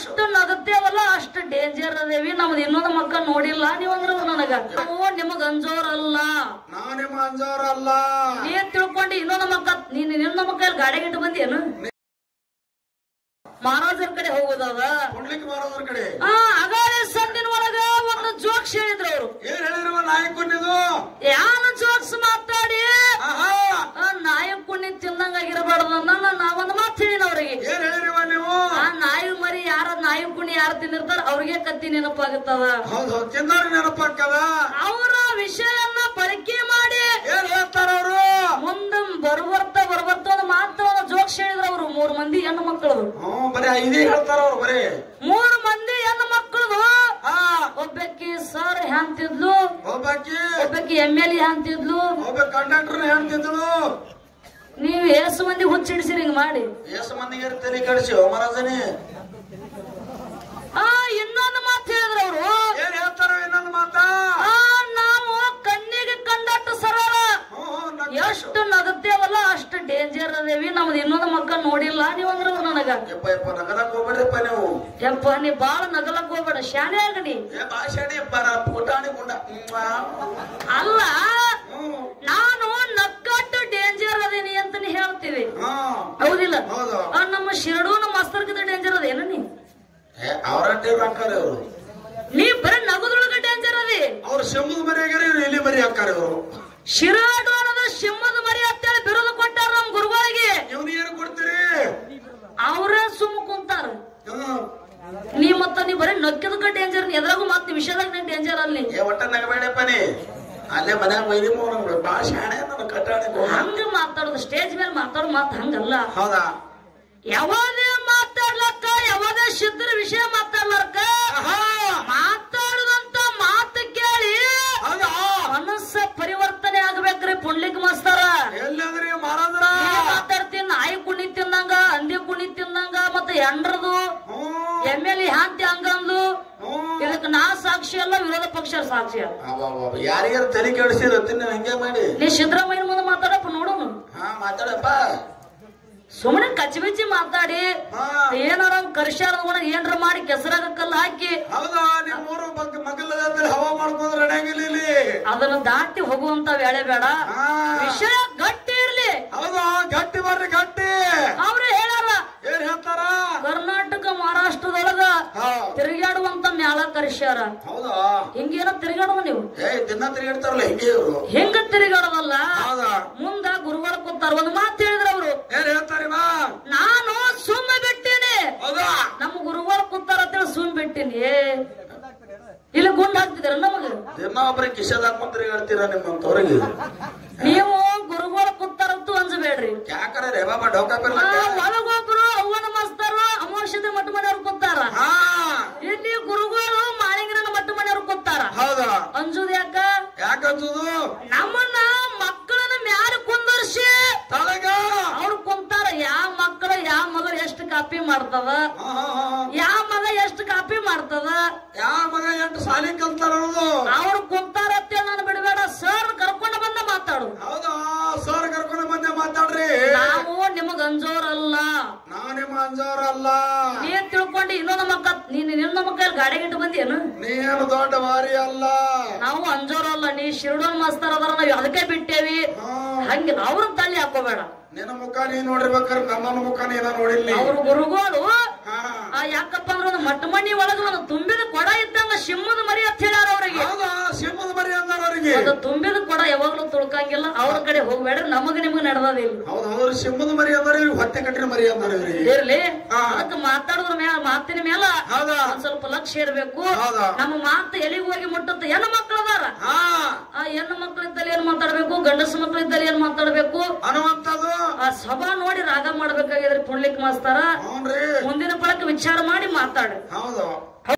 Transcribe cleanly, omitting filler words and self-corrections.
ಎಷ್ಟು ನಗತ್ತೇವಲ್ಲ ಅಷ್ಟು ಡೇಂಜರ್ ಅದೇವಿ. ನಮ್ದು ಇನ್ನೊಂದು ಮಕ್ಕ ನೋಡಿಲ್ಲ ನೀವಂದ್ರ ನನಗ ನಾವು ನಿಮಗ್ ಅಂಜೋರಲ್ಲ, ನಾವು ನಿಮ್ಮ ಅಂಜೋರಲ್ಲ. ನೀನ್ ತಿಳ್ಕೊಂಡು ಇನ್ನೊಂದು ಮಕ್ಕ ನಿನ್ನ ಮಕ್ಕ ಗಾಡಿಗೆ ಇಟ್ಟು ಬಂದೇನು? ಮಹಾರಾಜರ ಕಡೆ ಹೋಗೋದವ, ಪುಂಡ್ಲಿಕ್ ಮಹಾರಾಜರ ಕಡೆ. ಅಗಾಳಿ ಸಂದಿನ ಒಳಗ ಒಂದು ಜೋಕ್ಸ್ ಹೇಳಿದ್ರು ಅವರು. ಏನ್ ಹೇಳಿರುವ ನಾಯಕನಿದು? ಯಾನ ಜೋಕ್ಸ್ ಮಾತಾಡಿ ನಾಯಕುಣ್ಣಿ ತಿಂದಂಗಾಗಿರಬಾರ್ದು ಅನ್ನೋ ನಾವೊಂದು ಮಾತು ಹೇಳಿನ ಅವ್ರಿಗೆ. ಏನ್ ಹೇಳಿರುವ ನೀವು? ಆ ನಾಯಿ ಮರಿ ಯಾರ ನಾಯಕುಣ್ಣಿ ಯಾರು ತಿನ್ನಿರ್ತಾರ ಅವ್ರಿಗೆ ಕತ್ತಿ ನೆನಪಾಗುತ್ತದ. ಹೌದು, ತಿಂದವ್ರಿಗೆ ನೆನಪಾಗ್ತದ. ಅವರ ವಿಷಯನ್ನ ಬಳಕೆ ಮಾಡಿ ಏನ್ ಹೇಳ್ತಾರ ಅವರು? ಮುಂದೆ ಬರ್ಬರ್ತ ಒಂದು ಮಾತು ಒಂದು ಜೋಕ್ಸ್ ಹೇಳಿದ್ರು ಅವರು. 3 ಮಂದಿ ಹೆಣ್ಣು ಮಕ್ಕಳು. ಬರೀ 5 ಹೇಳ್ತಾರ ಅವ್ರು. ಬರೀ 3 ಮಂದಿ ಹೆಣ್ಣು ಮಕ್ಕಳು. ಒಬ್ಬಕ್ಕೆ ಸರ್ ಹ್ಯಾಂತಿದ್ಲು, ಒಬ್ಬಕ್ಕೆ MLA ಹ್ಯಾಂತಿದ್ಲು, ಒಬ್ಬ ಕಂಡಕ್ಟರ್ ಹೇಳ್ತಿದ್ಳು. ನೀವು ಎಷ್ಟು ಮಂದಿ ಹುಚ್ಚಿಡಿಸಿರಿ ಹಿಂಗ್ ಮಾಡಿ? ಎಷ್ಟು ಮಂದಿಗೆ ತಲೆ ಕಡಿಸಿ ಮಹಾರಾಜನೇ. ಇನ್ನೊಂದು ಮಾತು ಹೇಳಿದ್ರು ಅವರು. ಏನ್ ಹೇಳ್ತಾರ ಇನ್ನೊಂದು ಮಾತ? ನಾವು ಕಣ್ಣಿಗೆ ಕಂಡಟ್ಟು ಸರಳ, ಎಷ್ಟು ನಗತ್ತೇವಲ್ಲ ಅಷ್ಟು ಡೇಂಜರ್ ಅದೇವಿ. ನಮ್ದು ಇನ್ನೊಂದು ಮಕ್ಕ ನೋಡಿಲ್ಲ ನೀವಂದ್ರ ನನಗ. ಯಪ್ಪ ನಗಲಕ್ ಹೋಗ್ಬೇಡ್ರಿಪ್ಪ ನೀವು. ಯಪ್ಪ ನೀ ಬಾಳ ನಗಲಕ್ ಹೋಗ್ಬೇಡ, ಶಾಣೆ ಆಗಡಿ. ಭಾಷಣೆ ಪುಟಾಣಿ ಗುಂಡ ಅಲ್ಲ, ನಾನು ನಕ್ಕಟ್ಟು ಡೇಂಜರ್ ಅದೇನಿ ಅಂತ ನೀ ಹೇಳ್ತೀವಿ, ಹೌದಿಲ್ಲ? ನಮ್ಮ ಶಿರಡೂನ ಮಾಸ್ತರ್ಗಿಂತ ಡೇಂಜರ್ ಅದೇನ ನೀ? ಅವರಟ್ಟೆ ಹಾಕಾರ ಅವರು. ನೀ ಬರೀ ನಗುದ್ರೊಳಗ ಡೇಂಜರ್ ಅದೇ. ಅವ್ರು ಸಿಂಹದ ಮರಿ ಆಗ್ಯಾರ, ಇವ್ರು ಇಲ್ಲಿ ಮರಿ ಹಾಕಾರ. ಇವರು ಶಿರಾಡೋಣದ ಸಿಂಹದ ಮರಿ ಅಂತೇಳಿ ಬಿರುದು ಕೊಟ್ಟಾರ ನಮ್ ಗುರುಗಳಿಗೆ. ಇವ್ನ ಏನು ಕೊಡ್ತೀರಿ? ಅವ್ರೇ ಸುಮ್ಮ ಕುಂತಾರ. ನೀ ಬರೀ ನಕ್ಕಿದಕ್ಕ ಡೇಂಜರ್, ಎದ್ರಾಗೂ ಮತ್ ವಿಷಯದಾಗ ಡೇಂಜರ್ ಅಲ್ಲಿ. ಒಟ್ಟ ನಗಬೇಡಪ್ಪ ನೀ. ಅಲ್ಲೇ ಮನ್ಯಾಗ ವೈರಿ ಬಾಳ ಶಾಣೆ ಕಟ್ಟಾಡಿ ಹಂಗ ಮಾತಾಡೋದು, ಸ್ಟೇಜ್ ಮೇಲೆ ಮಾತಾಡೋ ಮಾತು ಹಂಗಲ್ಲ. ಹೌದಾ? ಯಾವದೇ ಮಾತಾಡ್ಲಕ್ಕ, ಯಾವದೇ ಸಿದ್ಧರ ವಿಷಯ ಮಾತಾಡ್ಲಕ್ಕ, ಮಾತಾಡದಂತ ಮಾತು ಕೇಳಿ ಮನಸ್ಸ ಪರಿವರ್ತನೆ ಆಗ್ಬೇಕ್ರಿ ಪುಂಡ್ಲಿಕ್ ಮಾಸ್ತರ. ಎಲ್ಲಂದ್ರಿ ಮಹಾರಾಜರ? ಮಾತಾಡ್ತೀನಿ ನಾಯಿ ಕುಣಿ ತಿಂದಂಗ, ಹಂದಿ ಕುಣಿ ತಿಂದಂಗ, ಮತ್ತೆ ಎಂಡ್ರದು MLA ಹ್ಯಾಂತಿ ಹಂಗಂದು. ಇದಕ್ಕೆ ನಾ ಸಾಕ್ಷಿ ಅಲ್ಲ, ವಿರೋಧ ಪಕ್ಷ ಸಾಕ್ಷಿ ಅಲ್ಲ. ಯಾರಿಗಾರ ತಲೆ ಕೆಡಿಸಿರ ತಿನ್ನ ಹಂಗೆ ಮಾಡಿ. ನೀ ಸಿದ್ದರಾಮಯ್ಯನ ಮುಂದೆ ಮಾತಾಡಪ್ಪ ನೋಡೋನು. ಮಾತಾಡಪ್ಪ. ಸುಮ್ಮನೆ ಕಚ್ಚಿಬಿಚ್ಚಿ ಮಾತಾಡಿ ಏನಾರ ಕರ್ಸ್ಯಾರ ಏನ್ರ ಮಾಡಿ ಕೆಸರಾಗ ಕಲ್ಲು ಹಾಕಿ. ಹೌದಾ? ನಿಮ್ಮೂರು ಮಗಲ ಹವಾ ಮಾಡ್ಕೊಂಡ್ರೆ ನಡೆಯಂಗಿಲ್ಲ ಇಲ್ಲಿ. ಅದನ್ನ ದಾಟಿ ಹೋಗುವಂತ ವೇಳೆ ಬೇಡ, ವಿಷಯ ಗಟ್ಟಿ ಇರ್ಲಿ. ಹೌದಾ? ಗಟ್ಟಿ ಬರ್ರಿ, ಗಟ್ಟಿ. ಅವ್ರು ಹೇಳಾರ, ಏನ್ ಹೇಳ್ತಾರ? ಕರ್ನಾಟಕ ಮಹಾರಾಷ್ಟ್ರದೊಳಗ ತಿರುಗಾಡುವಂತ ಮ್ಯಾಲ ಕರ್ಸ್ಯಾರ. ಹೌದಾ? ಹಿಂಗೇನ ತಿರುಗಾಡುವ ನೀವು? ದಿನ ತಿರುಗಾಡ್ತಾರಲ್ಲ ಹಿಂಗೆ ಇವರು. ಹೆಂಗ ತಿರುಗಾಡೋದಲ್ಲ, ಹೌದಾ? ಮುಂದ ಗುರುವಾರ ಕೂತಾರ. ಒಂದು ಮಾತು ಹೇಳಿದ್ರ ಅವ್ರು. ಏನ್ ಹೇಳ್ತಾರ? ನಾನು ಸುಮ್ಮ ಬಿಟ್ಟೇನೆ, ಹೌದಾ? ನಮ್ಮ ಗುರುವಾರ ಕೂತಾರ ಅಂತೇಳಿ ಸುಮ್ ಬಿಟ್ಟೇನಿ. ಇಲ್ಲಿ ಗುಂಡ್ ಹಾಕ್ತಿದಾರ ನಮಗ. ದಿನ ಒಬ್ಬರೇ ಕಿಶದ ಹಾಕೊಂಡ್ ತಿರುಗಾಡ್ತೀರ ನಿಮ್ಮಂತವ್ರಿಗೆ. ನೀವು ಗುರುವಾರ ಕೂತಾರಂತೂ ಅಂಜಬೇಡ್ರಿ. ಯಾಕಂದ್ರೆ ಬಾಬಾ ಡೌಕ ಒಳಗೊಬ್ರು ಅವ್ವನ ಮಾಸ್ತರು ಅಮೋಷದ ಮಟ್ಟ ಮನೆಯವ್ರು ಕೂತಾರ. ಇಲ್ಲಿ ಗುರುಗಳು ಮಾಳಿಂಗನ ಮಟ್ಟ ಮನೆಯವ್ರು ಕೂತಾರ. ಹೌದಾ? ಅಂಜುದು ಯಾಕ? ಯಾಕಂಜುದು? ನಮ್ಮನ್ನ ಮಕ್ಕಳನ್ನ ಮ್ಯಾಲ ಕುಂದರ್ಸಿ ತಳಗ ಅವ್ರು ಕುಂತಾರ. ಯಾವ ಮಕ್ಕಳು ಯಾವ ಮಗಳು ಎಷ್ಟು ಕಾಪಿ ಮಾಡ್ತದ, ಯಾವ ಮಗ ಎಷ್ಟು ಕಾಪಿ ಮಾಡ್ತದ, ಯಾವ ಮಗ ಎಷ್ಟು ಸಾಲಿ ಕಲ್ತಾರ ಅವ್ರು ಕುಂತಾರ ಅಂತೇಳಿ ನಾನು ಬಿಡಬೇಡ. ಸರ್ ಕರ್ಕೊಂಡು ಬಂದ ಮಾತಾಡು. ಹೌದಾ? ಸರ್ ಕರ್ಕೊಂಡು ಬಂದೆ ಮಾತಾಡ್ರಿ. ನಾವು ನಿಮಗ್ ಅಂಜೋರಲ್ಲ, ನಾವು ನಿಮ್ಮ ಅಂಜೋರಲ್ಲ. ನೀನ್ ತಿಳ್ಕೊಂಡು ಇನ್ನೊಂದು ಮಕ್ಕ ನಿನ್ನ ಮಕ್ಕ ಗಾಡಿಗೆ ಇಟ್ಟು ಬಂದೇನು? ನೀನು ದೊಡ್ಡ ವಾರಿ ಅಲ್ಲ. ನಾವು ಅಂಜೋರಲ್ಲ. ನೀ ಶಿರಡೋನ್ ಮಾಸ್ತರ್ ಅದರ ನಾವ್ ಅದಕ್ಕೆ ಬಿಟ್ಟೇವಿ. ಹಂಗಿಲ್ಲ, ಅವ್ರನ್ನ ತಳ್ಳಿ ಹಾಕೋಬೇಡ. ನಿನ್ನ ಮುಖ ನೀ ನೋಡಿರ್ಬೇಕಾರೆ ನನ್ನ ಮುಖ ನೀನ ನೋಡಿಲ್ಲ. ಅವ್ರ ಗುರುಗಳು ಯಾಕಪ್ಪ ಅಂದ್ರೆ ಒಂದು ಮಟ್ಟ ಮನಿ ಒಳಗ ಒಂದು ತುಂಬಿದ ಕೊಡ ಇದ್ದಂಗ ಸಿಂಹದ ಮರಿ ಅಂತ ಹೇಳ್ಯಾರ ಅವ್ರಿಗೆ. ಸಿಂಹದ ಮರಿ ಅಂದಾರ ಅವ್ರಿಗೆ. ಅದು ತುಂಬಿದ ಕೊಡ ಯಾವಾಗ್ಲೂ ತುಳ್ಕಂಗಿಲ್ಲ. ಅವ್ರ ಕಡೆ ಹೋಗ್ಬೇಡ್ರಿ, ನಮಗ ನಿಮ್ಗ ನಡೆದದ ಇಲ್ಲ. ಹೌದು, ಅವ್ರ ಸಿಂಹದ ಮರಿ ಅಂದಾರ, ಹೊಟ್ಟೆ ಕಟ್ಟಿನ ಮರಿ ಅಂದಾರ ಇರ್ಲಿ. ಅದಕ್ಕೆ ಮಾತಾಡೋದ್ರ ಮೇಲೆ, ಮಾತಿನ ಮೇಲೆ ಒಂದ್ ಸ್ವಲ್ಪ ಲಕ್ಷ್ಯ ಇರ್ಬೇಕು. ನಮ್ಮ ಮಾತು ಎಲ್ಲಿಗೆ ಹೋಗಿ ಮುಟ್ಟುತ್ತೆ. ಹೆಣ್ಣು ಮಕ್ಕಳು ಅದಾರ, ಆ ಹೆಣ್ಣು ಮಕ್ಕಳಿದ್ದಲ್ಲಿ ಏನ್ ಮಾತಾಡ್ಬೇಕು, ಗಂಡಸು ಮಕ್ಕಳಿದ್ದಲ್ಲಿ ಏನ್ ಮಾತಾಡ್ಬೇಕು ಅನ್ನುವಂಥದ್ದು ಆ ಸಭಾ ನೋಡಿ ರಾಗ ಮಾಡ್ಬೇಕಾಗಿದ್ರಿ ಪುಂಡ್ಲಿಕ್ ಮಾಸ್ತರ. ಮುಂದಿನ ಬಳಕ ವಿಚಾರ ಮಾಡಿ ಮಾತಾಡ್ರಿ. ಹೌದು.